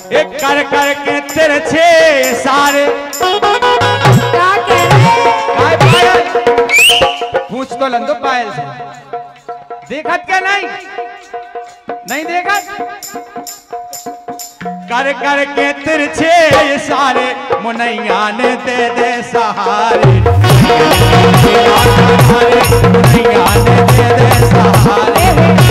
एक कर कर के तिरछे सारे क्या कह रहे पायल पूछ तो लंदो पायल से देखत क्या नहीं नहीं देखत कर कर के तिरछे सारे मुनैया ने दे दे सहारे मुनैया ने दे दे सहारे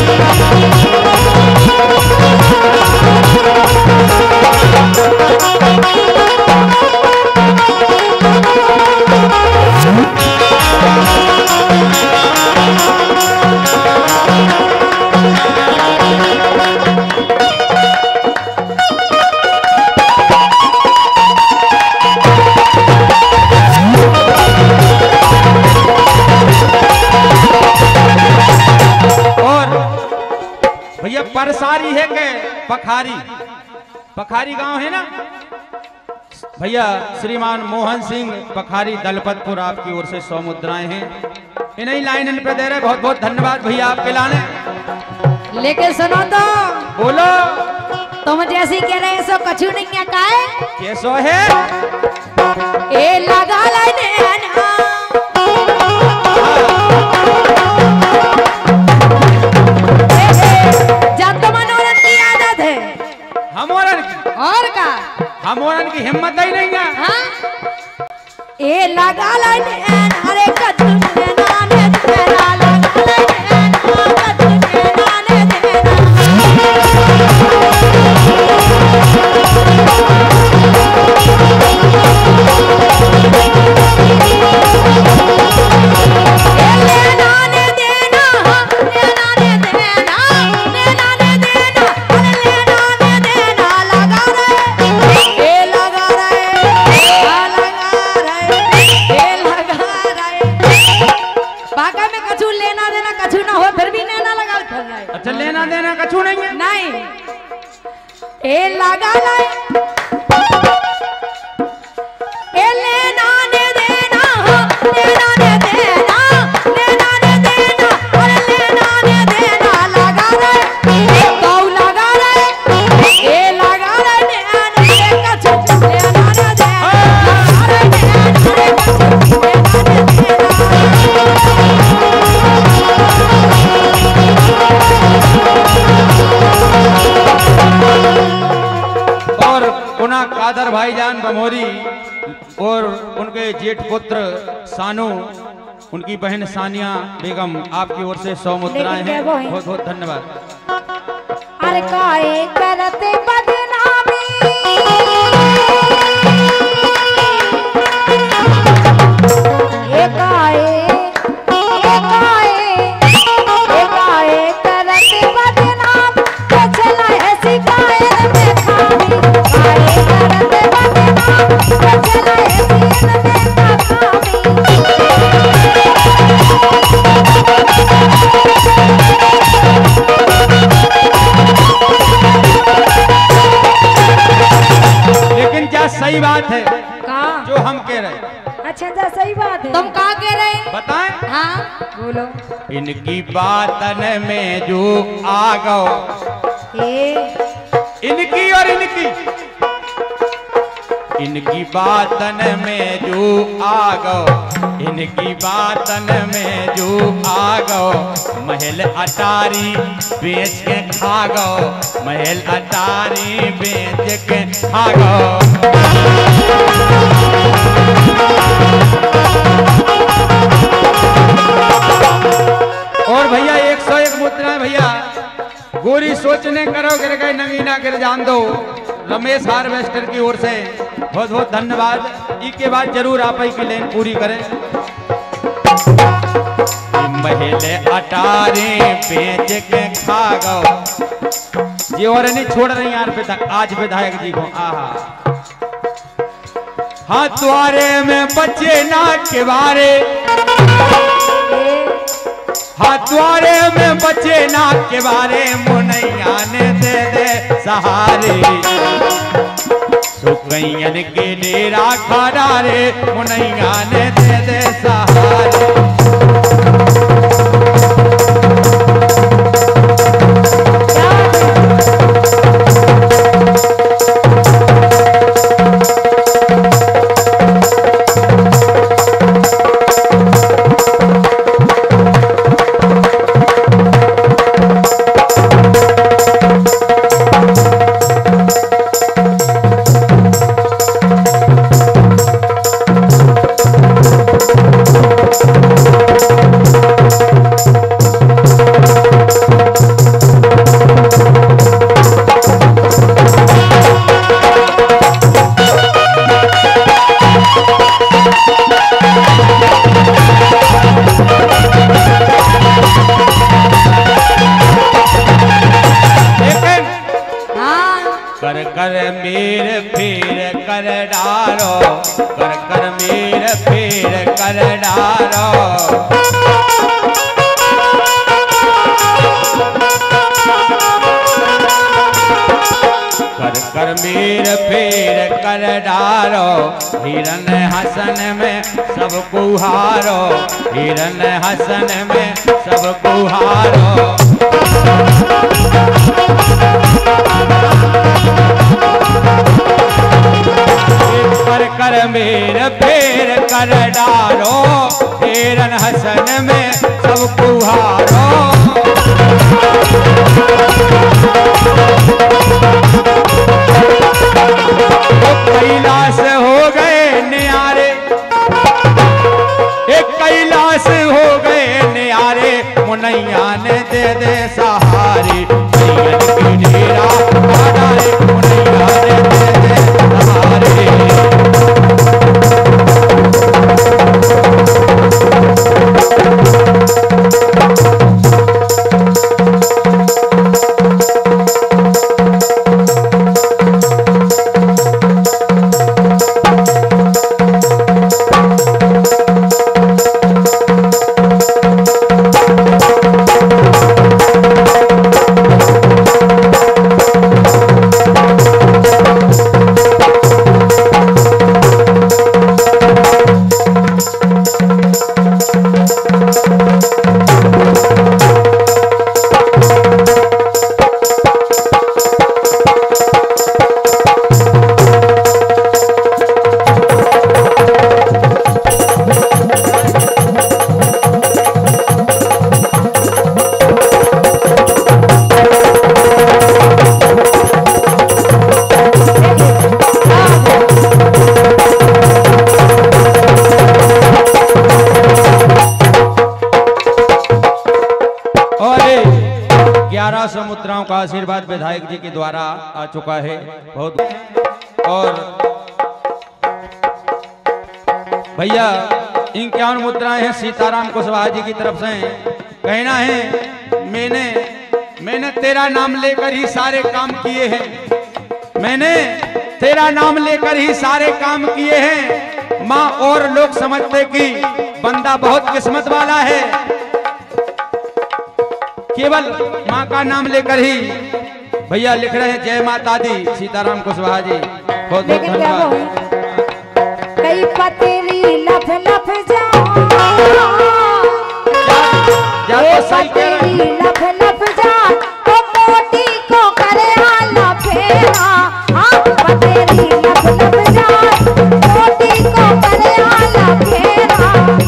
परसारी है के पखारी पखारी गांव है ना भैया। श्रीमान मोहन सिंह पखारी दलपतपुर आपकी ओर से 100 मुद्राएं हैं। इन्हीं लाइन इन पे दे रहे। बहुत बहुत धन्यवाद भैया आपके लाने। लेके सुनो तो बोलो तुम जैसी कह रहे सो कछु नहीं है का है कैसो है ए लगा लेने हमोरन की हिम्मत ही नहीं है। हाँ? ए लगा लेने अरे कछु देना ने तेरा लगा लेने कछु देना ने तेरा लेना ने देना लेना ने देना लेना ने देना अरे लेना ने देना लगा बागा में कछु लेना देना कछु ना हो फिर भी लेना लगा फिर रहा है। अच्छा लेना देना कछु नहीं है नहीं ए लगा लाए ए लेना ने देना लेना ने देना लेना ने देना और लेना ने देना लगा रहे गौ लगा रहे ए लगा रहे ने कछु लेना ने देना लगा रहे ने कछु लेना ने देना और पुनः कादर भाईजान बमोरी और उनके जेठ पुत्र सानू उनकी बहन सानिया बेगम आपकी ओर से 100 मुद्राएं हैं। बहुत बहुत धन्यवाद। अरे काहे करते बदनामी ए काहे करते बदनाम चला है शिकायत में खामी काहे करते बदनाम चला है शिकायत में खामी लेकिन क्या सही बात है का जो हम कह रहे हैं? अच्छा जा सही बात है। तुम कहाँ कह रहे हैं बताएं। हाँ बोलो। इनकी बातन में जो आ गो इनकी और इनकी बातन में जो आ गो इनकी बातन में जो आ गो महल अटारी बेच के खा गो महल अटारी बेच के खा गो। और भैया 101 मुद्रा भैया गोरी सोचने करो गिर गए नगीना गिर जान दो रमेश हार्वेस्टर की ओर से बहुत बहुत धन्यवाद। इसके बाद जरूर आप ही की लेन पूरी करें। महले अटारे बेच के खा गो ये और नहीं छोड़ रही यार पे आज विधायक जी को आहा हाँ द्वारे में बच्चे ना के बारे हाँ द्वारे में बच्चे ना के बारे मुनैया ने दे दे सहारे सुकैयन के डेरा खड़ा रे मुनैया ने दे दे सहारे। मेर फेर कर डारो, कर मेर फेर कर डारो। कर मेर फेर कर डारो, हिरन हसन में सब कुहारो, हिरन हसन में सब कुहारो। कर मेर फेर कर डारो, हिरन हसन में सब कुहारो। कैलाश हो गए न्यारे, एक कैलाश हो गए न्यारे, मुनैया ने दे दे सहारे, नैयन की डेरा डाले, मुनैया ने दे दे सहारे। मुद्राओं का आशीर्वाद विधायक जी के द्वारा आ चुका है बहुत। और भैया इन 51 मुद्राएं हैं सीताराम कुशवाहा जी की तरफ से। कहना है मैंने तेरा नाम लेकर ही सारे काम किए हैं, मैंने तेरा नाम लेकर ही सारे काम किए हैं माँ। और लोग समझते कि बंदा बहुत किस्मत वाला है, केवल माँ का नाम लेकर ही। भैया लिख रहे हैं जय माता दी सीताराम कुशवाहा जी, बहुत बहुत धन्यवाद। कई पतेरी लफ लफ जा पतेरी लफ लफ जा, तो मोटी को करे आला फेरा। हाँ पतेरी लफ लफ जा, मोटी को करे आला फेरा।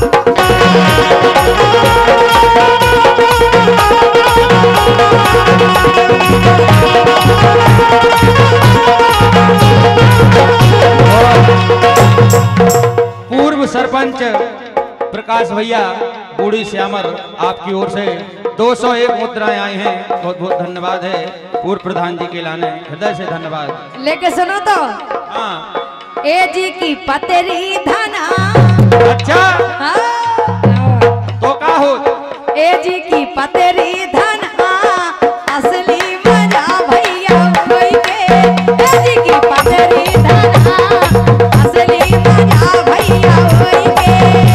पूर्व सरपंच प्रकाश भैया बूढ़ी श्यामर आपकी ओर से 201 मुद्राएं आई हैं, बहुत बहुत धन्यवाद है। पूर्व प्रधान जी के लाने हृदय से धन्यवाद। लेके सुनो तो हाँ ए जी की पतेरी धना। अच्छा हाँ तो का हो ए जी की पतेरी धना, असली मजा भैया कोई के। ए जी की पतेरी धना, असली मजा भैया कोई के।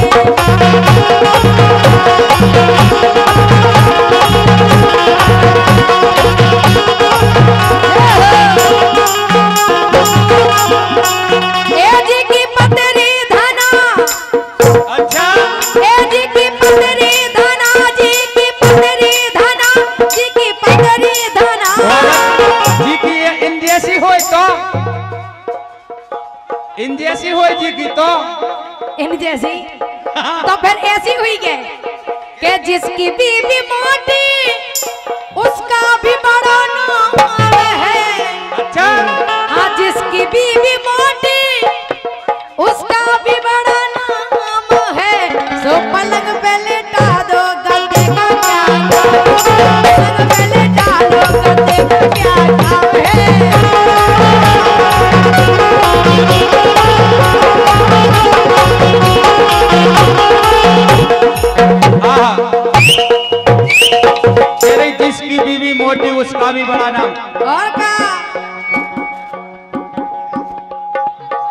ए जी की पतेरी धना, अच्छा ए जी की पतेरी धना, जी की पतेरी धना, जी की पतेरी धना। जी की इन जैसी हो तो इन जैसी हो जी की तो इन जैसी तो फिर ऐसी हुई के जिसकी बीबी मोटी उसका भी बड़ा नाम है। अच्छा हाँ जिसकी बीबी मोटी उसका भी बड़ा नाम है। सो पलंग पे लेटा दो गद्दे का क्या काम, पलंग पे लेटा दो गद्दे का क्या काम है। तेरी जिसकी बीवी मोटी उसका भी बड़ा नाम। और का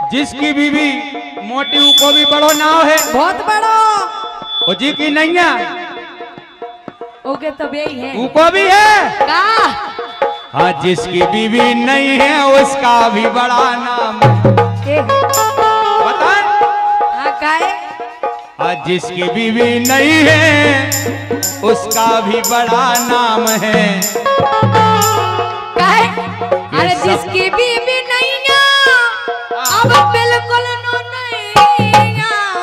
जिसकी बीवी मोटी को भी बड़ो नाव है, बहुत बड़ो। और जी की नैया ओके तब यही है। उको भी है का हाँ, जिसकी बीवी नहीं है उसका भी बड़ा नाम है। बता हाँ का है? हाँ, जिसकी बीवी नहीं है उसका भी बड़ा नाम है। का है? अरे जिसकी बीवी नहीं है अब बिल्कुल नो नहीं है।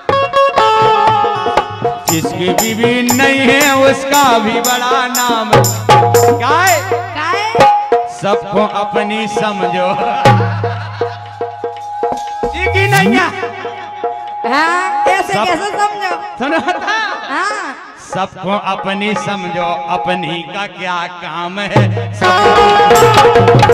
जिसकी बीवी नहीं है उसका भी बड़ा नाम है। क्या है? का है? सबको अपनी समझो। जी की नैया हाँ ऐसे सब- कैसे समझो? सुनो था हाँ सबको अपनी समझो, अपनी का क्या काम है। सबको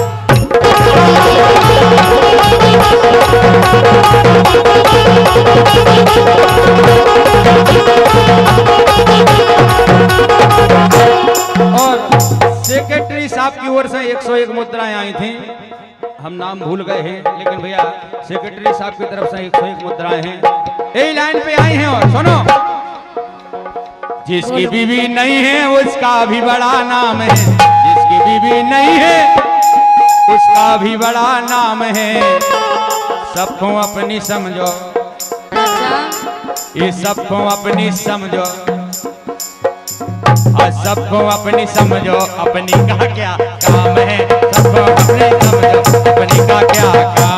और सेक्रेटरी साहब की ओर से 101 मुद्राएं आई थी। हम नाम भूल गए हैं, लेकिन भैया सेक्रेटरी साहब की तरफ से 101 मुद्राएं हैं, यही लाइन पे आई हैं। और सुनो, जिसकी बीवी नहीं है उसका भी बड़ा नाम है। जिसकी बीवी नहीं है उसका भी बड़ा नाम है। सबको अपनी समझो, ये सबको अपनी समझो, और सबको अपनी समझो, अपनी का क्या काम है। सबको अपनी समझो, अपनी का क्या काम